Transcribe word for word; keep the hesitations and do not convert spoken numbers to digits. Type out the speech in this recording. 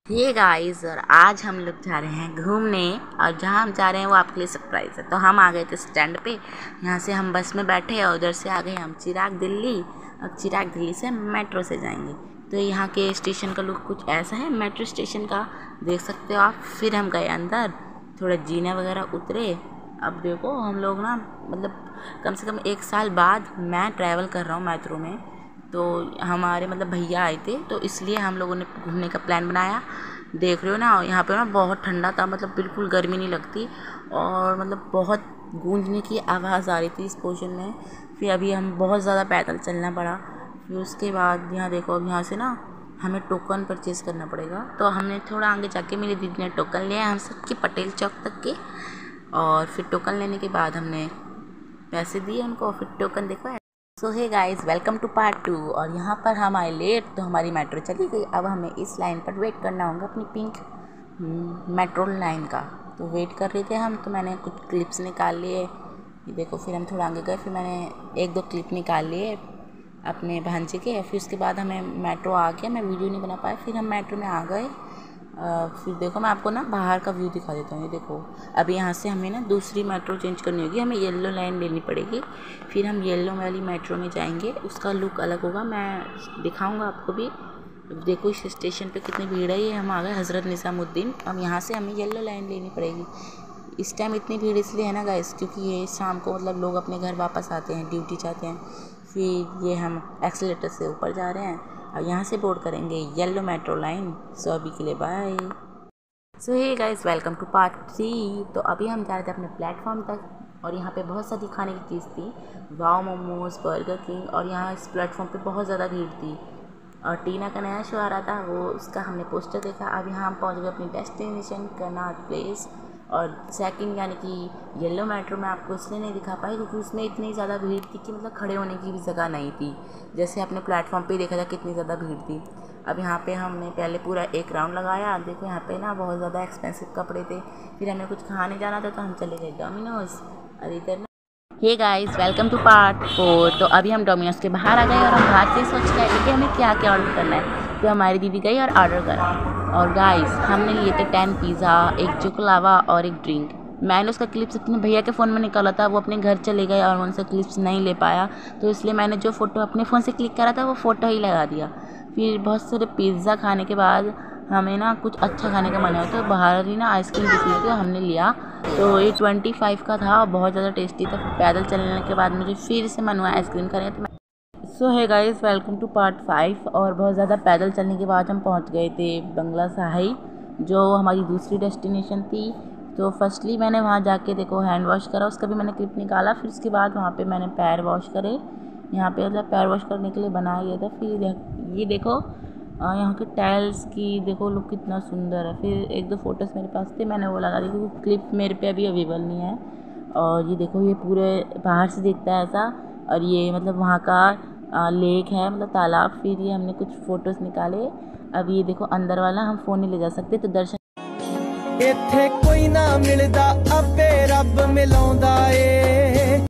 ये गाइस, और आज हम लोग जा रहे हैं घूमने। और जहाँ हम जा रहे हैं वो आपके लिए सरप्राइज़ है। तो हम आ गए थे स्टैंड पे, यहाँ से हम बस में बैठे और उधर से आ गए हम चिराग दिल्ली। अब चिराग दिल्ली से मेट्रो से जाएंगे। तो यहाँ के स्टेशन का लुक कुछ ऐसा है, मेट्रो स्टेशन का, देख सकते हो आप। फिर हम गए अंदर, थोड़ा जीना वगैरह उतरे। अब देखो हम लोग ना, मतलब कम से कम एक साल बाद मैं ट्रैवल कर रहा हूँ मेट्रो में। तो हमारे मतलब भैया आए थे, तो इसलिए हम लोगों ने घूमने का प्लान बनाया। देख रहे हो ना, यहाँ पे ना बहुत ठंडा था, मतलब बिल्कुल गर्मी नहीं लगती। और मतलब बहुत गूंजने की आवाज़ आ रही थी इस पोर्शन में। फिर अभी हम बहुत ज़्यादा पैदल चलना पड़ा। फिर उसके बाद यहाँ देखो, अब यहाँ से ना हमें टोकन परचेज़ करना पड़ेगा। तो हमने थोड़ा आगे जाके मेरी दीदी ने टोकन लिया हम सबके पटेल चौक तक के। और फिर टोकन लेने के बाद हमने पैसे दिए उनको, फिर टोकन देखो। So hey guys, welcome to part two. और यहाँ पर हम आए लेट, तो हमारी मेट्रो चली गई। अब हमें इस लाइन पर वेट करना होगा अपनी पिंक मेट्रो लाइन का। तो वेट कर रहे थे हम, तो मैंने कुछ क्लिप्स निकाल लिए। ये देखो, फिर हम थोड़ा आगे गए, फिर मैंने एक दो क्लिप निकाल लिए अपने भांजे के। फिर उसके बाद हमें मेट्रो आ गया, मैं वीडियो नहीं बना पाया। फिर हम मेट्रो में आ गए। फिर देखो, मैं आपको ना बाहर का व्यू दिखा देता हूँ। ये देखो, अभी यहाँ से हमें ना दूसरी मेट्रो चेंज करनी होगी, हमें येलो लाइन लेनी पड़ेगी। फिर हम येलो वाली मेट्रो में जाएंगे, उसका लुक अलग होगा, मैं दिखाऊंगा आपको भी। देखो इस स्टेशन पे कितनी भीड़ है। ये हम आ गए हज़रत निज़ामुद्दीन। अब यहाँ से हमें येलो लाइन लेनी पड़ेगी। इस टाइम इतनी भीड़ इसलिए है ना गाइस, क्योंकि ये शाम को मतलब लोग अपने घर वापस आते हैं, ड्यूटी जाते हैं। फिर ये हम एक्सीलेटर से ऊपर जा रहे हैं और यहाँ से बोर्ड करेंगे येलो मेट्रो लाइन। सो अभी के लिए bye. So hey guys, welcome to part three. तो अभी हम जा रहे थे अपने प्लेटफॉर्म तक, और यहाँ पे बहुत सारी खाने की चीज़ थी, वाव मोमोज, बर्गर किंग। और यहाँ इस प्लेटफॉर्म पे बहुत ज़्यादा भीड़ थी। और टीना का नया शो आ रहा था, वो उसका हमने पोस्टर देखा। अब यहाँ हम पहुँच गए अपनी डेस्टिनेशन करनाट प्लेस। और सेकंड यानी कि येलो मेट्रो में आपको इसलिए नहीं दिखा पाई क्योंकि उसमें इतनी ज़्यादा भीड़ थी कि मतलब खड़े होने की भी जगह नहीं थी। जैसे आपने प्लेटफॉर्म पे देखा था कितनी ज़्यादा भीड़ थी। अब यहाँ पे हमने पहले पूरा एक राउंड लगाया। देखो यहाँ पे ना बहुत ज़्यादा एक्सपेंसिव कपड़े थे। फिर हमें कुछ खाने जाना था, तो हम चले गए डोमिनोज। और इधर ना, hey guys, welcome to part four. तो अभी हम डोमिनोज के बाहर आ गए और हम बाहर से सोच के आए कि हमें क्या क्या ऑर्डर करना है। तो हमारी दीदी गई और ऑर्डर करा। और गाइस, हमने लिए थे टेन पिज़्ज़ा, एक चोकोलावा और एक ड्रिंक। मैंने उसका क्लिप्स अपने भैया के फ़ोन में निकाला था, वो अपने घर चले गए और उनसे क्लिप्स नहीं ले पाया। तो इसलिए मैंने जो फ़ोटो अपने फ़ोन से क्लिक करा था वो फ़ोटो ही लगा दिया। फिर बहुत सारे पिज़्ज़ा खाने के बाद हमें ना कुछ अच्छा खाने का मन है, तो बाहर ही ना आइसक्रीम दिख रही थी, हमने लिया। तो ये ट्वेंटी फाइव का था और बहुत ज़्यादा टेस्टी था। फिर पैदल चलने के बाद मुझे फिर से मन हुआ आइसक्रीम खाने, तो so hey guys, welcome to part five. और बहुत ज़्यादा पैदल चलने के बाद हम पहुंच गए थे बंगला साहिब, जो हमारी दूसरी डेस्टिनेशन थी। तो फर्स्टली मैंने वहां जाके देखो हैंड वॉश करा, उसका भी मैंने क्लिप निकाला। फिर उसके बाद वहां पे मैंने पैर वॉश करे। यहाँ पे मतलब पैर वॉश करने के लिए बनाया गया था। फिर ये देखो, यहाँ के टाइल्स की देखो लुक कितना सुंदर है। फिर एक दो फोटोज़ मेरे पास थे, मैंने वो लगा दी क्योंकि क्लिप मेरे पे अभी अवेलेबल नहीं है। और ये देखो, ये पूरे बाहर से दिखता है ऐसा। और ये मतलब वहाँ का आ, लेक है, मतलब तालाब। फिर ये हमने कुछ फ़ोटोज़ निकाले। अब ये देखो अंदर वाला हम फ़ोन नहीं ले जा सकते, तो दर्शन इत्थे कोई ना मिलदा, अबे रब मिलाउंदा ए।